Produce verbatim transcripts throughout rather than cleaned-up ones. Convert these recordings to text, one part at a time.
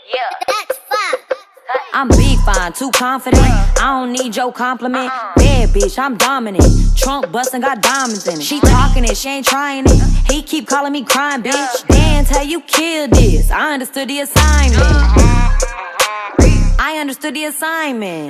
Yeah. That's fine. I'm big fine, too confident. I don't need your compliment. Bad bitch, I'm dominant. Trunk bustin', got diamonds in it. She talking it, she ain't trying it. He keep calling me crying, bitch. Dance how you killed this. I understood the assignment. I understood the assignment.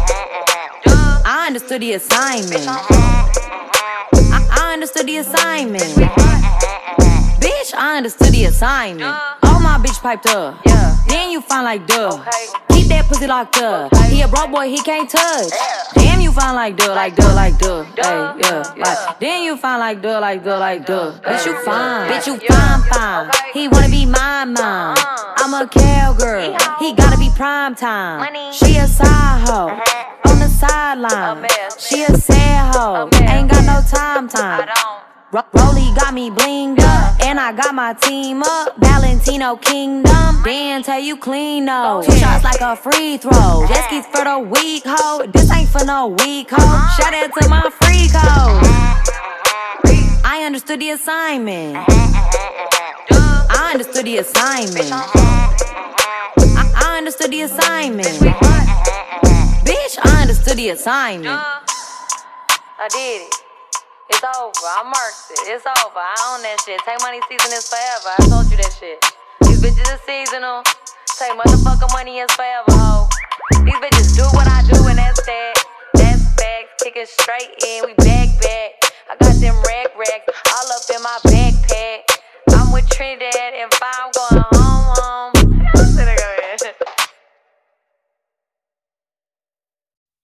I understood the assignment. I, I understood the assignment. Bitch, I understood the assignment. All my bitch piped up. Yeah. Then you find like duh. Okay. Keep that pussy locked up. He a broke boy, he can't touch. Damn, you find like duh, like duh, like duh. Hey, yeah, like. Then you find like duh, like duh, like duh. Bitch, you fine. Bitch, you fine, fine. He wanna be my mom. I'm a cowgirl. He gotta be prime time. She a side hoe. On the sideline. She a sad hoe. Ain't got no time time. Ro Rolly got me blinged up, and I got my team up. Valentino Kingdom, dance how you clean though. Two shots like a free throw. Jet skis for the weak hoe. This ain't for no weak hoe. Shout out to my freak hoe. I understood the assignment. I understood the assignment. I, I understood the assignment. Bitch, I understood the assignment. I did it. It's over. I marked it. It's over. I own that shit. Take money season is forever. I told you that shit. These bitches are seasonal. Take motherfucking money is forever, ho. These bitches do what I do and that's that. That's facts. Kicking straight in. We back back. I got them rack racks all up in my backpack. I'm with Trinidad and five going home.